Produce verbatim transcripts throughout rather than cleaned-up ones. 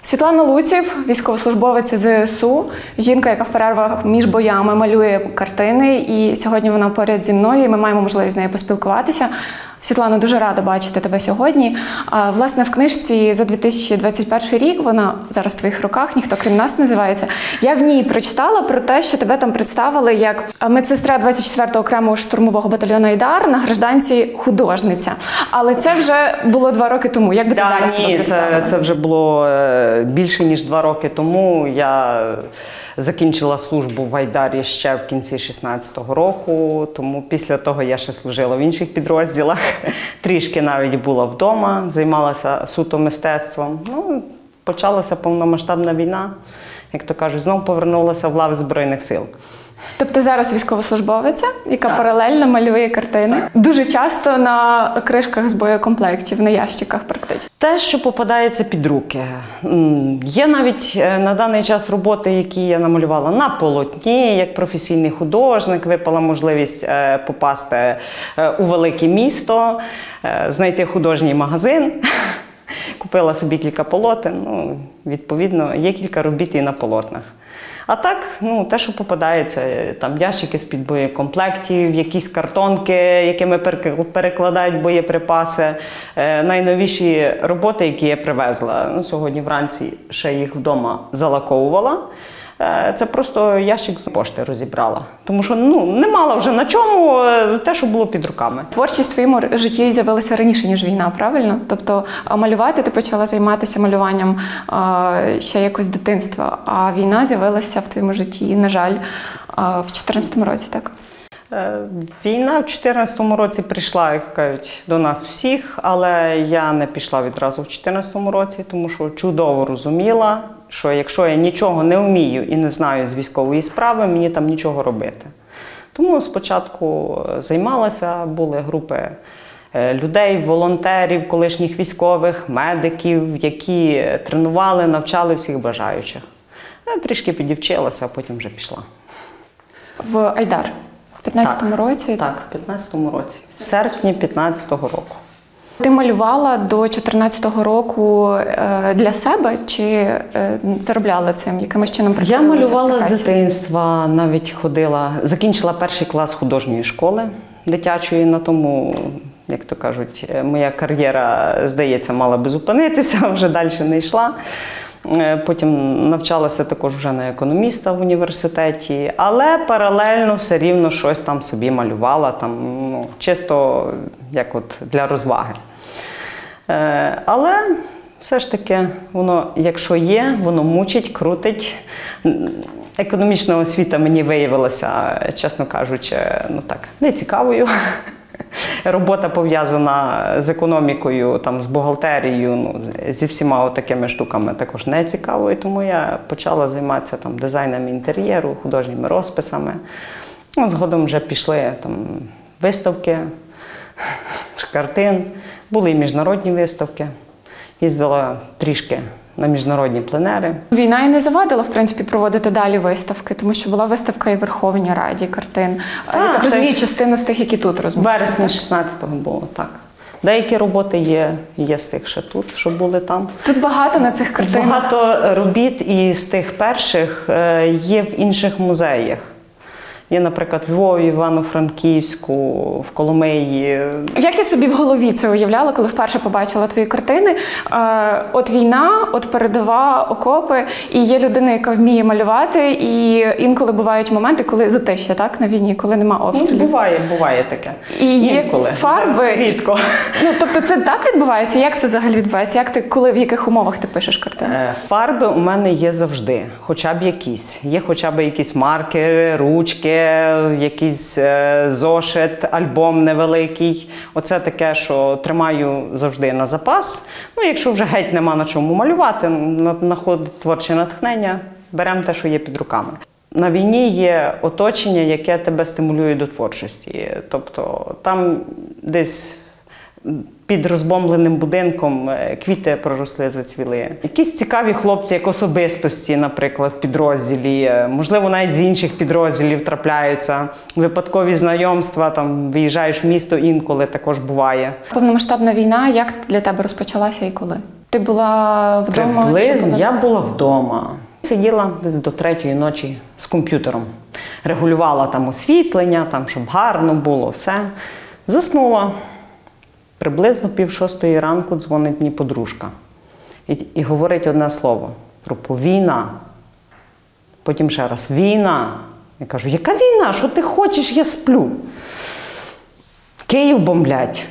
Світлана Луців, військовослужбовиця зе ес у, жінка, яка в перервах між боями малює картини, і сьогодні вона поряд зі мною, і ми маємо можливість з нею поспілкуватися. Світлана, дуже рада бачити тебе сьогодні. А, власне, в книжці за дві тисячі двадцять перший рік, вона зараз в твоїх руках, ніхто крім нас називається, я в ній прочитала про те, що тебе там представили як медсестра двадцять четвертого окремого штурмового батальйону «Айдар», на гражданці художниця. Але це вже було два роки тому. Як би ти да, зараз себе ні, представила? це, це вже було більше, ніж два роки тому. Я закінчила службу в «Айдарі» ще в кінці шістнадцятого року, тому після того я ще служила в інших підрозділах. Трішки навіть була вдома, займалася суто мистецтвом. Ну, почалася повномасштабна війна, як то кажуть, знову повернулася в лави Збройних сил. Тобто зараз військовослужбовиця, яка так. паралельно малює картини. Так. Дуже часто на кришках з боєкомплектів, на ящиках практично. Те, що попадається під руки. Є навіть на даний час роботи, які я намалювала на полотні, як професійний художник. Випала можливість попасти у велике місто, знайти художній магазин. Купила собі кілька полотен, ну, відповідно, є кілька робіт і на полотнах. А так, ну, те, що попадається, там ящики з-під боєкомплектів, якісь картонки, якими перекладають боєприпаси, е, найновіші роботи, які я привезла. Ну, сьогодні вранці ще їх вдома залаковувала. Е, це просто ящик з пошти розібрала. Тому що ну, не мала вже на чому те, що було під руками. Творчість в твоєму житті з'явилася раніше, ніж війна, правильно? Тобто малювати ти почала займатися малюванням а, ще якось з дитинства, а війна з'явилася в твоєму житті, на жаль, а, в чотирнадцятому році, так? Війна в чотирнадцятому році прийшла, як кажуть, до нас всіх, але я не пішла відразу в чотирнадцятому році, тому що чудово розуміла, що якщо я нічого не вмію і не знаю з військової справи, мені там нічого робити. Тому спочатку займалася, були групи людей, волонтерів, колишніх військових, медиків, які тренували, навчали всіх бажаючих. Я трішки підівчилася, а потім вже пішла. В «Айдар» в п'ятнадцятому році? Так, в п'ятнадцятому році, в серпні п'ятнадцятого року. Ти малювала до чотирнадцятого року для себе чи заробляла цим? Якимось чином Я малювала з дитинства, навіть ходила, закінчила перший клас художньої школи дитячої, на тому, як то кажуть, моя кар'єра, здається, мала би зупинитися, вже далі не йшла. Потім навчалася також вже на економіста в університеті, але паралельно все рівно щось там собі малювала, там, ну, чисто як от для розваги. Але все ж таки, воно, якщо є, воно мучить, крутить. Економічна освіта мені виявилася, чесно кажучи, ну так, нецікавою. Робота пов'язана з економікою, там, з бухгалтерією, ну, зі всіма такими штуками також не цікавою, тому я почала займатися там, дизайном інтер'єру, художніми розписами. Ну, згодом вже пішли там, виставки, картин, були і міжнародні виставки, їздила трішки на міжнародні пленери. Війна і не завадила, в принципі, проводити далі виставки, тому що була виставка і в Верховній Раді картин. Так, я так розумію, це... частину з тих, які тут розміщені. В вересні шістнадцятого було, так. Деякі роботи є, є з тих ще тут, що були там. Тут багато на цих картинах? Багато робіт і з тих перших є в інших музеях. Є, наприклад, в Львові, Івано-Франківську, в Коломиї. Як я собі в голові це уявляла, коли вперше побачила твої картини? Е, от війна, от передова, окопи, і є людина, яка вміє малювати, і інколи бувають моменти, коли затища, так, на війні, коли нема обстрілів. Ну, буває, буває таке. І є інколи. фарби. Зараз рідко. Ну, тобто це так відбувається? Як це взагалі відбувається? Як ти, коли, в яких умовах ти пишеш картини? Е, фарби у мене є завжди, хоча б якісь. Є хоча б якісь маркери, ручки, якийсь е, зошит, альбом невеликий. Оце таке, що тримаю завжди на запас. Ну, якщо вже геть нема на чому малювати, знаходить творче натхнення, беремо те, що є під руками. На війні є оточення, яке тебе стимулює до творчості. Тобто там десь під розбомбленим будинком квіти проросли, зацвіли. Якісь цікаві хлопці, як особистості, наприклад, в підрозділі. Можливо, навіть з інших підрозділів трапляються. Випадкові знайомства, там, виїжджаєш в місто інколи, також буває. Повномасштабна війна, як для тебе розпочалася і коли? Ти була вдома? Приблизно, чи була- я була вдома. Сиділа десь до третьої ночі з комп'ютером. Регулювала там освітлення, там, щоб гарно було, все. Заснула. Приблизно пів шостої ранку дзвонить мені подружка. І, і говорить одне слово. Про війна. Потім ще раз. Війна. Я кажу, яка війна? Що ти хочеш? Я сплю. Київ бомблять.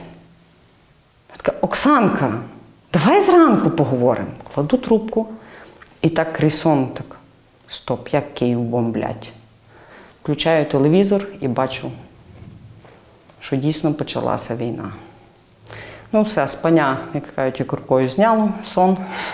Я така, Оксанка, давай зранку поговоримо. Кладу трубку. І так крізь сон, так, стоп, як Київ бомблять. Включаю телевізор і бачу, що дійсно почалася війна. Ну все, спання, як кажуть, як рукою зняло, сон.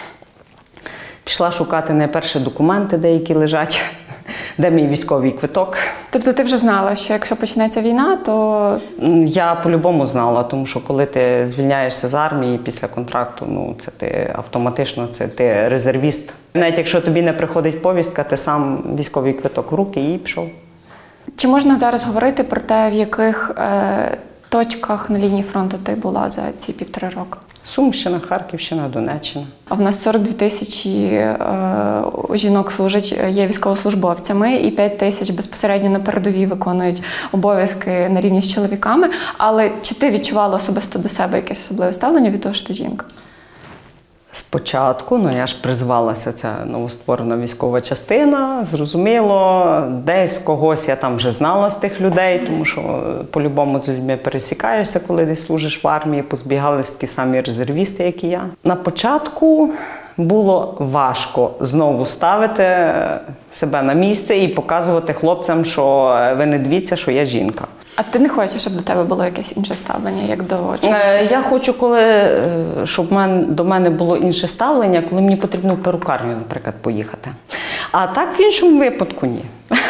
Пішла шукати найперше документи, деякі лежать, де мій військовий квиток. Тобто ти вже знала, що якщо почнеться війна, то Я по-любому знала, тому що коли ти звільняєшся з армії після контракту, ну це ти автоматично, це ти резервіст. Навіть якщо тобі не приходить повістка, ти сам військовий квиток в руки і пішов. чи можна зараз говорити про те, в яких е, точках на лінії фронту ти була за ці півтора року? Сумщина, Харківщина, Донеччина. А в нас сорок дві тисячі е, жінок служать, є військовослужбовцями, і п'ять тисяч безпосередньо на передовій виконують обов'язки на рівні з чоловіками. Але чи ти відчувала особисто до себе якесь особливе ставлення від того, що ти жінка? Спочатку, ну я ж призвалася, ця новостворена військова частина, зрозуміло, десь когось я там вже знала з тих людей, тому що по-любому з людьми пересікаєшся, коли десь служиш в армії, позбігались такі самі резервісти, як і я. На початку було важко знову ставити себе на місце і показувати хлопцям, що ви не дивіться, що я жінка. А ти не хочеш, щоб до тебе було якесь інше ставлення, як до чоловіків? Е, Я хочу, коли, е, щоб мен- до мене було інше ставлення, коли мені потрібно в перукарню, наприклад, поїхати. А так в іншому випадку ні.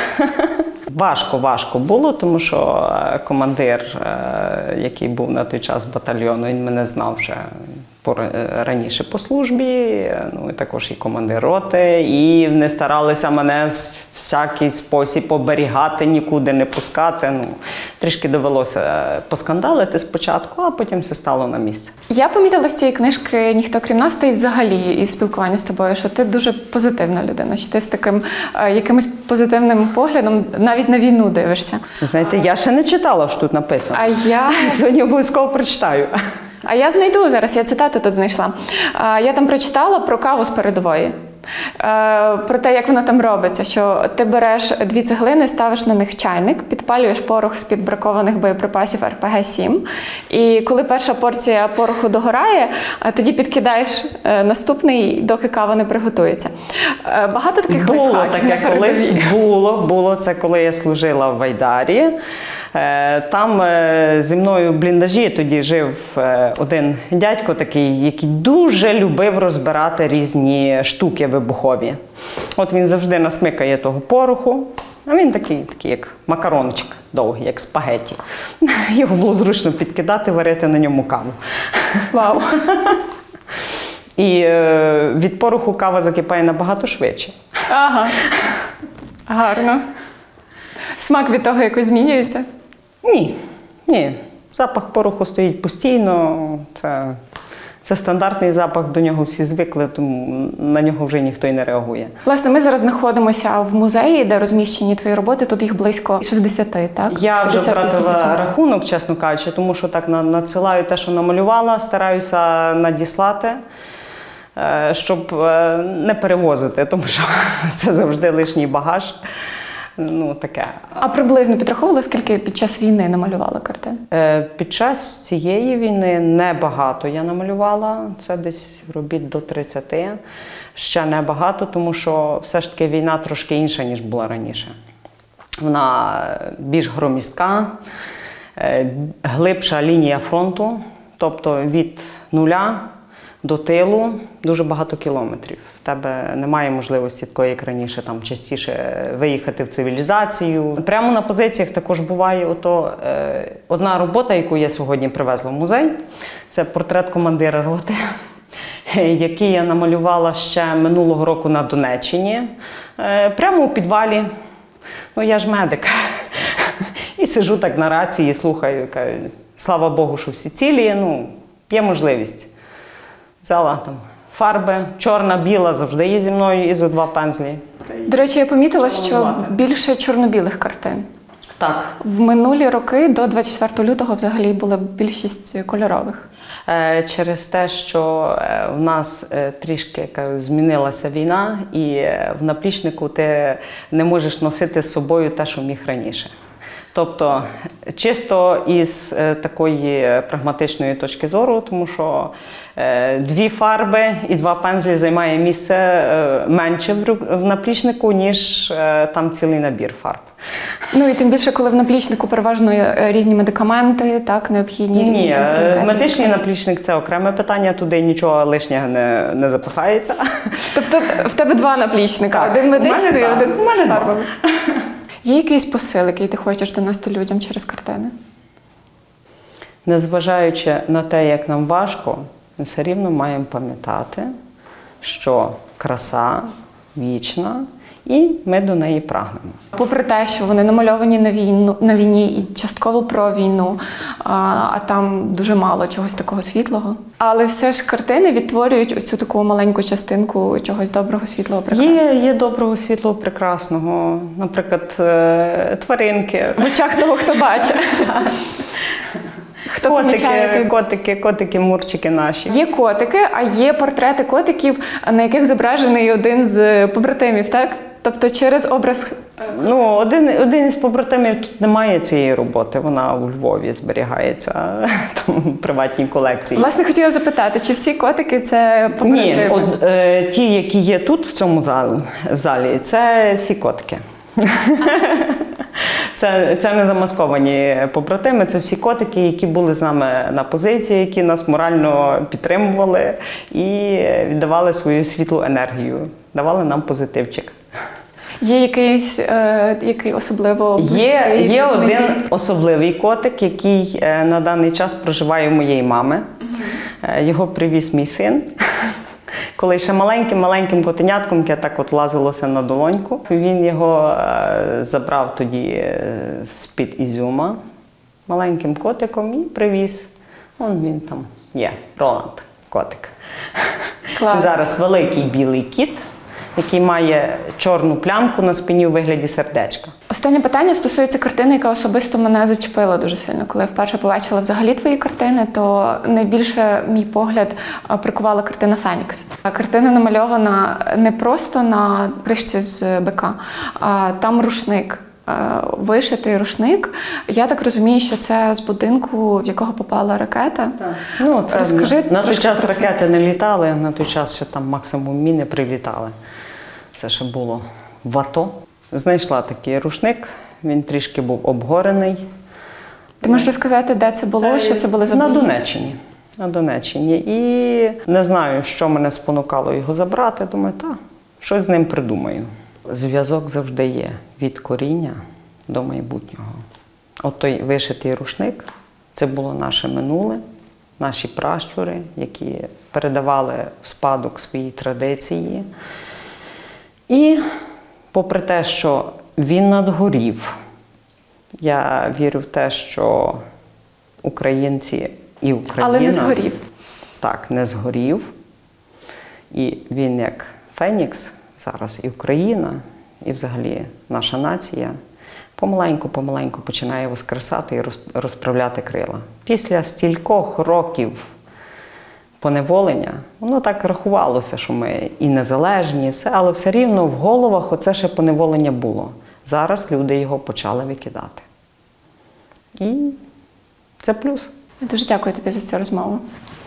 Важко, важко було, тому що е, командир, е, який був на той час батальйону, він мене знав вже по- е, раніше по службі, е, ну і також і командир роти, і вони старалися мене з всякий спосіб оберігати, нікуди не пускати. Ну, трішки довелося е, поскандалити спочатку, а потім все стало на місце. Я помітила з цієї книжки «Ніхто крім нас» та й взагалі із спілкування з тобою, що ти дуже позитивна людина, що ти з таким е, якимось позитивним поглядом навіть на війну дивишся. Знаєте, я ще не читала, що тут написано. А я... Сьогодні обов'язково прочитаю. А я знайду зараз, я цитату тут знайшла. А, Я там прочитала про каву з передової. Е, Про те, як вона там робиться, що ти береш дві цеглини, ставиш на них чайник, підпалюєш порох з-під бракованих боєприпасів ер пе ге сім, і коли перша порція пороху догорає, е, тоді підкидаєш е, наступний, доки кава не приготується. Е, Багато таких Було лайфхаків на таке колись, передовій. було, було це, коли я служила в Айдарі. Е, Там е, зі мною в бліндажі тоді жив е, один дядько такий, який дуже любив розбирати різні штуки вибухові. От він завжди насмикає того пороху, а він такий, такий як макарончик довгий, як спагетті. Його було зручно підкидати, варити на ньому каву. Вау. І е, від пороху кава закипає набагато швидше. Ага. Гарно. Смак від того якось змінюється? Ні, ні. Запах пороху стоїть постійно. Це, це стандартний запах, до нього всі звикли, тому на нього вже ніхто й не реагує. Власне, ми зараз знаходимося в музеї, де розміщені твої роботи. Тут їх близько шістдесят, так? Я вже п'ятдесят вісім втратила плюс. рахунок, чесно кажучи, тому що так на- надсилаю те, що намалювала, стараюся надіслати, е, щоб е, не перевозити, тому що це завжди лишній багаж. Ну, таке. А приблизно підраховували, скільки під час війни намалювала картин? Е, Під час цієї війни небагато я намалювала, це десь робіт до тридцяти. Ще небагато, тому що все ж таки війна трошки інша, ніж була раніше. Вона більш громістка, е, глибша лінія фронту, тобто від нуля до тилу дуже багато кілометрів. В тебе немає можливості такої, як раніше, там частіше виїхати в цивілізацію. Прямо на позиціях також буває ото, е, одна робота, яку я сьогодні привезла в музей. Це портрет командира роти, який я намалювала ще минулого року на Донеччині. Е, прямо у підвалі. Ну, я ж медик. І сижу так на рації, слухаю, кажу, слава Богу, що всі цілі, ну, є можливість. Взяла там фарби, чорна, біла, завжди є зі мною, і зо два пензлі. До речі, я помітила, що Чорнувати. більше чорно-білих картин. Так. В минулі роки до двадцять четвертого лютого взагалі була більшість кольорових. Е, Через те, що е, в нас е, трішки яка, змінилася війна, і е, в наплічнику ти не можеш носити з собою те, що міг раніше. Тобто, чисто із е, такої прагматичної точки зору, тому що е, дві фарби і два пензлі займає місце е, менше в, рю- в наплічнику, ніж е, там цілий набір фарб. Ну і тим більше, коли в наплічнику переважно е, різні медикаменти, так, необхідні різні Ні, там турнікети. медичний наплічник – це окреме питання, туди нічого лишнього не, не запихається. Тобто в тебе два наплічника, Так, один у мене медичний, так, один у мене з два. фарбами. Є якийсь посил, який ти хочеш донести людям через картини? Незважаючи на те, як нам важко, ми все рівно маємо пам'ятати, що краса вічна, і ми до неї прагнемо. Попри те, що вони намальовані на війну, на війні і частково про війну, а, а там дуже мало чогось такого світлого. Але все ж картини відтворюють оцю таку маленьку частинку чогось доброго, світлого, прекрасного. Є, є доброго, світлого, прекрасного. Наприклад, е, тваринки. В очах того, хто бачить. Хто помічає Котики, той... котики, котики, мурчики наші. Є котики, а є портрети котиків, на яких зображений один з побратимів, так? Тобто через образ... Ну, один, один із побратимів, тут немає цієї роботи, вона у Львові зберігається, там в приватній колекції. Власне, хотіла запитати, чи всі котики це побратими? Ні, от, е, ті, які є тут, в цьому залі, в залі, це всі котики. Це, це не замасковані побратими, це всі котики, які були з нами на позиції, які нас морально підтримували і віддавали свою світлу енергію, давали нам позитивчик. Є якийсь, е, який особливо Є, близький, є відомий? один особливий котик, який е, на даний час проживає у моєї мами. Е, Його привіз мій син. Коли ще маленьким-маленьким котенятком, яке так от лазилося на долоньку, він його е, забрав тоді е, з-під Ізюма маленьким котиком і привіз. Вон він там є, Роланд, котик. Клас. Зараз великий білий кіт, який має чорну плямку на спині у вигляді сердечка. Останнє питання стосується картини, яка особисто мене зачепила дуже сильно. Коли я вперше побачила взагалі твої картини, то найбільше мій погляд а, прикувала картина «Фенікс». А картина намальована не просто на кришці з бика, а там рушник. а, Вишитий рушник. Я так розумію, що це з будинку, в якого попала ракета. Ну, це, Розкажи на той трошки час про це. ракети не літали, на той час ще там максимум міни прилітали. Це ще було в АТО. Знайшла такий рушник, він трішки був обгорений. Ти можеш розказати, де це було, що це були за На бої? Донеччині. На Донеччині. І не знаю, що мене спонукало його забрати. Думаю, та, щось з ним придумаю. Зв'язок завжди є від коріння до майбутнього. От той вишитий рушник – це було наше минуле, наші пращури, які передавали в спадок свої традиції. І попри те, що він надгорів, я вірю в те, що українці і Україна… Але не згорів. Так, не згорів. І він як Фенікс зараз і Україна, і взагалі наша нація помаленьку-помаленьку починає воскресати і роз- розправляти крила. Після стількох років поневолення, воно так рахувалося, що ми і незалежні, і все, але все рівно в головах оце ще поневолення було. Зараз люди його почали викидати. І це плюс. Я дуже дякую тобі за цю розмову.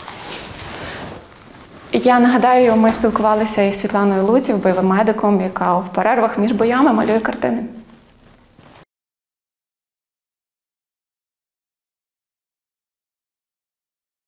Я нагадаю, ми спілкувалися із Світланою Луців, бойовим медиком, яка в перервах між боями малює картини.